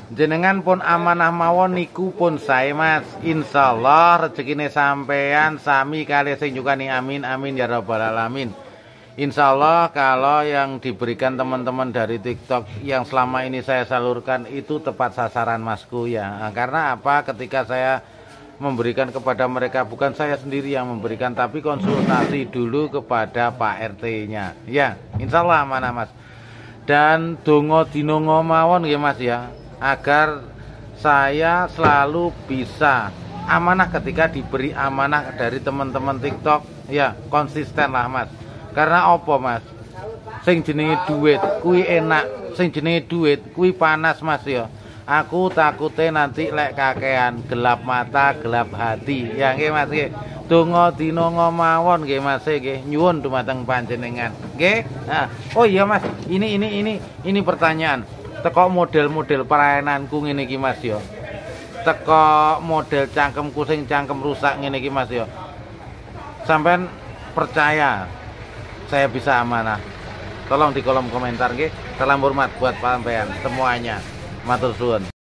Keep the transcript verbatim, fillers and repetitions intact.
Jenengan pun amanah mawon niku pun saya Mas. Insyaallah rezekine sampean sami kali sing nyukani amin amin ya rabbal alamin. Insyaallah kalau yang diberikan teman-teman dari TikTok yang selama ini saya salurkan itu tepat sasaran Masku ya. Nah, karena apa? Ketika saya memberikan kepada mereka, bukan saya sendiri yang memberikan, tapi konsultasi dulu kepada Pak R T-nya. Ya, insyaallah amanah Mas. Dan dongo dinongo mawon nggih Mas ya, agar saya selalu bisa amanah ketika diberi amanah dari teman-teman TikTok. Ya, konsisten lah Mas. Karena opo Mas? Sing jenenge duit kuwi enak, sing jenenge duit kuwi panas Mas ya. Aku takutnya nanti lek kakean gelap mata, gelap hati. Ya nggih Mas nggih. Donga dinonga mawon nggih Mas nggih. Nyuwun dumateng panjenengan. Nggih. Nah, oh iya Mas, ini ini ini ini pertanyaan. Teko model-model pelayananku ngene iki Mas ya. Teko model cangkemku sing cangkem rusak ngene iki Mas ya. Sampean percaya saya bisa amanah? Tolong di kolom komentar nggih. Salam hormat buat sampean semuanya. Matur suwun.